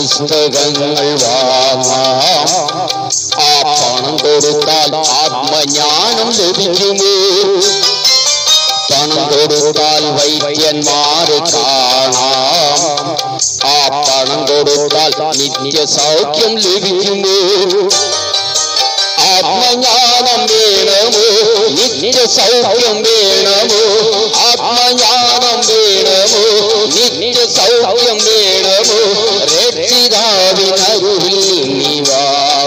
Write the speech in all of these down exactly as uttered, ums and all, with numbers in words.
പുസ്തകങ്ങൾ വാങ്ങാം. ആ പണം കൊടുത്താൽ ആത്മജ്ഞാനം ലഭിക്കുമോ? പണം കൊടുത്താൽ വൈദ്യന്മാരെ കാണാം. ആ പണം കൊടുത്താൽ നിത്യ സൗഖ്യം ലഭിക്കുമോ? ആത്മജ്ഞാനം വേണമോ? നിത്യ സൗഖ്യം വേണമോ? ആത്മജ്ഞാനം വേണമോ? നിത്യ സൗഖ്യം വേണമോ? രക്ഷിതാവിനരുവിൽ നീ വാ.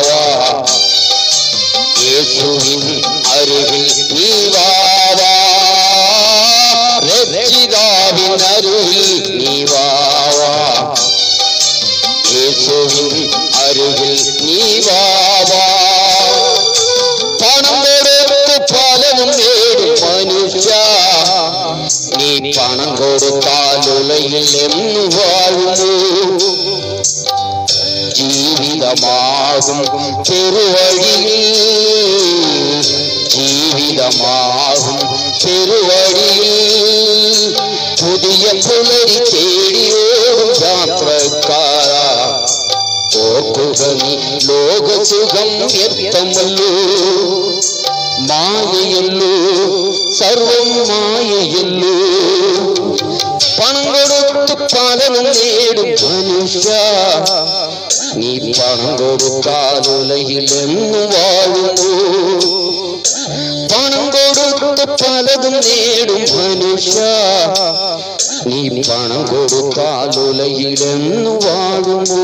യേശുവിൻ അരുവിൽ നീ വാ. രക്ഷിതാവിനരുവിൽ നീ വാ. യേശുവിൻ അരുവിൽ നീ വാ. പണം കൊടുത്ത് ഫലവും നേടും മനുഷ്യ. നീ പണം കൊടുത്താൽ ഉലയിൽ എന്ന് വാഴുന്നു. ജീവിതമാകും ചെറുവഴിയിൽ, ജീവിതമാകും ചെറുവഴിയിൽ പുതിയ പുലരി തേടിയോടും യാത്രക്കാരാ. ഓർക്കുക നീ ലോകസുഖം വ്യർത്ഥമല്ലോ, മായയല്ലോ, സർവം മായയല്ലോ. പണം കൊടുത്ത് ഫലവും നേടും മനുഷ്യ. നീ പണം കൊടുത്താൽ ഉലകിലെന്നു വാഴുന്നു. പണം കൊടുത്ത് പലതും നേടും മനുഷ്യ. നീ പണം കൊടുത്താൽ ഉലകിലെന്നു വാഴുന്നു.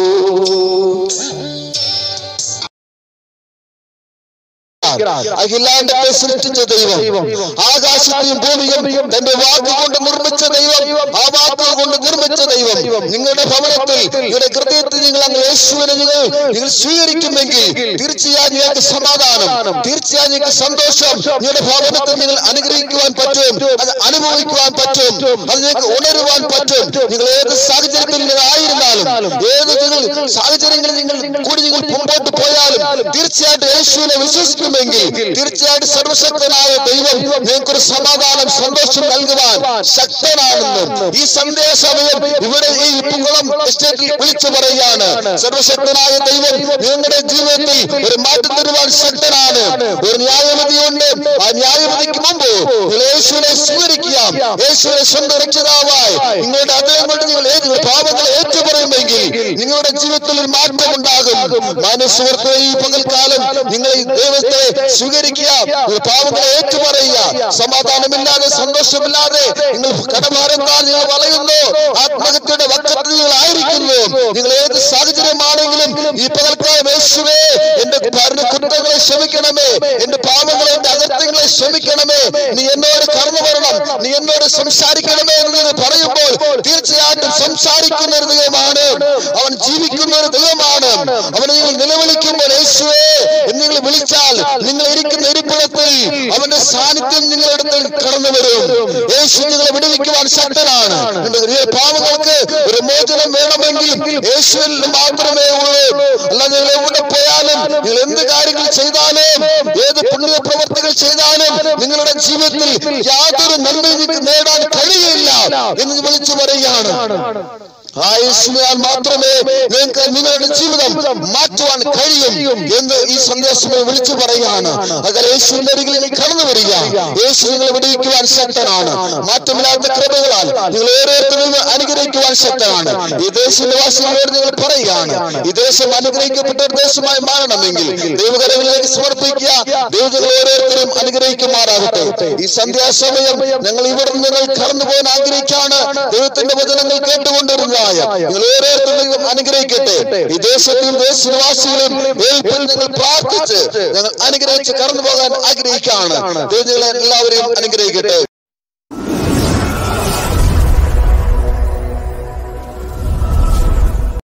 അഖിലാണ്ടത്തെ സൃഷ്ടിച്ച ദൈവം, ആകാശത്തെയും ഭൂമിയും തന്റെ വാക്കുകൊണ്ട് നിർമ്മിച്ച ദൈവം, ആ വാക്കുകൾ കൊണ്ട് നിർമ്മിച്ച ദൈവം നിങ്ങളുടെ ഭവനത്തിൽ, നിങ്ങളുടെ ഹൃദയത്തിൽ നിങ്ങൾ അങ്ങ് യേശുവിനെ നിങ്ങൾ നിങ്ങൾ സ്വീകരിക്കുമെങ്കിൽ തീർച്ചയായും നിങ്ങൾക്ക് സമാധാനം, തീർച്ചയായും നിങ്ങൾക്ക് സന്തോഷം നിങ്ങളുടെ ഭവനത്തിൽ നിങ്ങൾ അനുഗ്രഹിക്കുവാൻ പറ്റും, അത് അനുഭവിക്കുവാൻ പറ്റും, അത് നിങ്ങൾക്ക് ഉണരുവാൻ പറ്റും. നിങ്ങൾ ഏത് സാഹചര്യത്തിൽ നിങ്ങൾ ആയിരുന്നാലും, ഏത് നിങ്ങൾ സാഹചര്യങ്ങളിൽ നിങ്ങൾ കൂടി നിങ്ങൾ മുമ്പോട്ട് പോയാലും തീർച്ചയായിട്ടും യേശുവിനെ വിശ്വസിക്കുമെങ്കിൽ തീർച്ചയായിട്ടും സർവശക്തനായ ദൈവം നിങ്ങൾക്കൊരു സമാധാനം, സന്തോഷം നൽകുവാൻ ശക്തനാണെന്നും ഈ സന്ദേശമയം ഇവിടെ ഈ ഇപ്പുകുളം എസ്റ്റേറ്റിൽ വിളിച്ചു പറയുകയാണ്. സർവശക്തനായ ദൈവം നിങ്ങളുടെ ജീവിതത്തിൽ ഒരു മാറ്റം തരുവാൻ ശക്തനാണ്. ഒരു ന്യായവിധിയുണ്ട്. ആ ന്യായവിധിക്ക് മുമ്പ് യേശുവിനെ സ്വീകരിക്കുക. യേശുവിനെ സ്വന്തം രക്ഷിതാവായി നിങ്ങളുടെ അദ്ദേഹം കൊണ്ട് നിങ്ങൾ ഏത് പാപങ്ങളെ ഏറ്റുപറയുമെങ്കിൽ നിങ്ങളുടെ ജീവിതത്തിൽ ഒരു മാറ്റം ഉണ്ടാകും. മാനസുഹൃത്തെ, ഈ പകൽക്കാലം നിങ്ങൾ ഈ ദൈവത്തെ സ്വീകരിക്കുക, പാപങ്ങളെ ഏറ്റുപറയുക. സമാധാനമില്ലാതെ, സന്തോഷമില്ലാതെ നിങ്ങൾ കടഭാരത്താൽ നിങ്ങൾ വളയുന്നു, ആത്മഹത്യയുടെ വക്കത്തിൽ നിങ്ങൾ ആയിരിക്കുന്നു. നിങ്ങൾ ഏത് സാഹചര്യമാണെങ്കിലും ഈ പകൽക്കാലം യേശുവേ എന്റെ കുറ്റങ്ങളെ ക്ഷമിക്കണമേ, എന്റെ പാപങ്ങളെ, എന്റെ അകത്യങ്ങളെ ക്ഷമിക്കണമേ, നീ എന്നോട് കടന്നു വരണം, നീ എന്നോട് സംസാരിക്കണമേ എന്ന് പറയുമ്പോൾ തീർച്ചയായിട്ടും സംസാരിക്കുന്ന ഒരു ദൈവമാണ്, അവൻ ജീവിക്കുന്ന ഒരു ദൈവമാണ്. അവനെ നിങ്ങൾ നിലവിളിക്കുമ്പോൾ യേശുവേ എന്ന് നിങ്ങൾ വിളിച്ചാൽ നിങ്ങൾ ഇരിക്കുന്ന ഇരിപ്പിടത്തിൽ അവന്റെ സാന്നിധ്യം നിങ്ങളുടെ അടുത്ത് കടന്നു വരും. യേശു നിങ്ങളെ വിടുവിക്കുവാൻ ശക്തനാണ്. പാവങ്ങൾക്ക് ഒരു മോചനം വേണമെങ്കിൽ യേശുവിൽ മാത്രമേ ഉള്ളൂ. അല്ലാതെ നിങ്ങൾ എവിടെ പോയാലും, നിങ്ങൾ എന്ത് കാര്യങ്ങൾ ചെയ്താലും, ഏത് പുണ്യ പ്രവർത്തികൾ ചെയ്താലും നിങ്ങളുടെ ജീവിതത്തിൽ യാതൊരു നന്മയും നേടാൻ കഴിയില്ല എന്ന് വിളിച്ചു പറയുകയാണ്. ആ യേശുവിനാൽ മാത്രമേ നിങ്ങൾക്ക് നിങ്ങളുടെ ജീവിതം മാറ്റുവാൻ കഴിയും എന്ന് ഈ സന്ദേശം വിളിച്ചു പറയുകയാണ്. അതായത് യേശുവിന്റെ അരികിൽ കടന്നു വരിക. യേശു നിങ്ങളെ വിടുവിക്കുവാൻ ശക്തനാണ്. മാറ്റമില്ലാത്ത കൃപകളാൽ നിങ്ങൾ ഓരോരുത്തരും അനുഗ്രഹിക്കുവാൻ ശക്തനാണ്. ഈ ദേശവാസികളോട് നിങ്ങൾ പറയുകയാണ്, ഈ ദേശം അനുഗ്രഹിക്കപ്പെട്ട ഒരു ദേശമായി മാറണമെങ്കിൽ ദൈവകരങ്ങളിലേക്ക് സമർപ്പിക്കുക. ദൈവങ്ങൾ ഓരോരുത്തരും അനുഗ്രഹിക്കുമാറാകട്ടെ. ഈ സന്ധ്യാസമയം ഞങ്ങൾ ഇവിടെ നിങ്ങൾ കടന്നു പോകാൻ ആഗ്രഹിക്കുകയാണ്. ദൈവത്തിന്റെ വചനങ്ങൾ കേട്ടുകൊണ്ടിരുന്ന നിങ്ങൾ ഓരോരുത്തരും അനുഗ്രഹിക്കട്ടെ. ഈ ദേശത്തെയും ദേശനിവാസികളെയും നിങ്ങൾ പ്രാർത്ഥിച്ച് ഞങ്ങൾ അനുഗ്രഹിച്ച് കടന്നു പോകാൻ ആഗ്രഹിക്കുകയാണ്. ദൈവങ്ങളെ എല്ലാവരെയും അനുഗ്രഹിക്കട്ടെ.